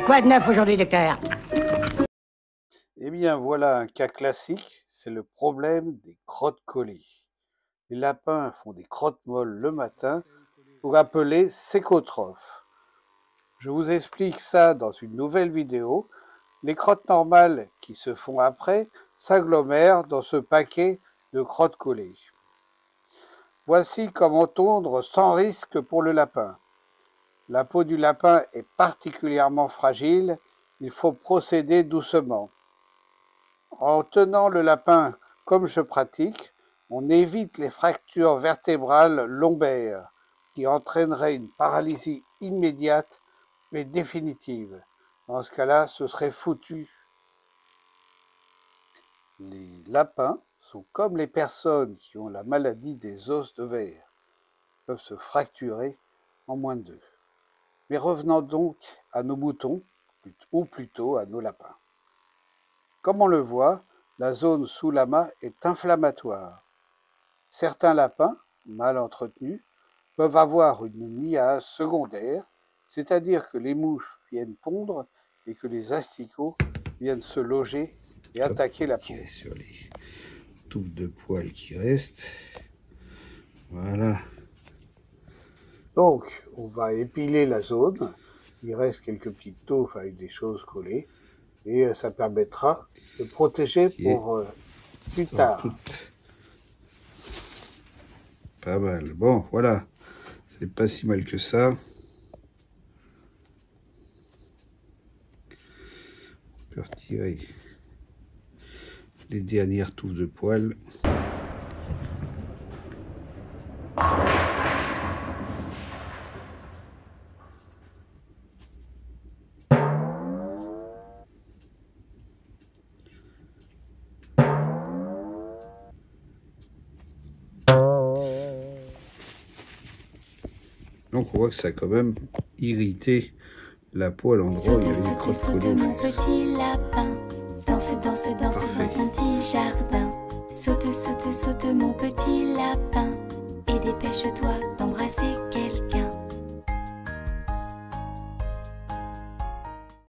Quoi de neuf aujourd'hui, docteur? Eh bien, voilà un cas classique, c'est le problème des crottes collées. Les lapins font des crottes molles le matin pour appeler sécotrophes. Je vous explique ça dans une nouvelle vidéo. Les crottes normales qui se font après s'agglomèrent dans ce paquet de crottes collées. Voici comment tondre sans risque pour le lapin. La peau du lapin est particulièrement fragile, il faut procéder doucement. En tenant le lapin comme je pratique, on évite les fractures vertébrales lombaires qui entraîneraient une paralysie immédiate et définitive. Dans ce cas-là, ce serait foutu. Les lapins sont comme les personnes qui ont la maladie des os de verre, peuvent se fracturer en moins de 2. Mais revenons donc à nos moutons, ou plutôt à nos lapins. Comme on le voit, la zone sous l'amas est inflammatoire. Certains lapins, mal entretenus, peuvent avoir une miase secondaire, c'est-à-dire que les mouches viennent pondre et que les asticots viennent se loger et attaquer la peau. Sur les touffes de poils qui restent. Voilà. Donc, on va épiler la zone. Il reste quelques petites touffes avec des choses collées. Et ça permettra de protéger pour plus tard. Pas mal. Bon, voilà. C'est pas si mal que ça. On peut retirer les dernières touffes de poils. Donc on voit que ça a quand même irrité la peau à l'endroit où il y a une crotte collée. Mon petit lapin, danse, danse, danse dans ton petit jardin. Saute, saute, saute mon petit lapin, et dépêche-toi d'embrasser quelqu'un.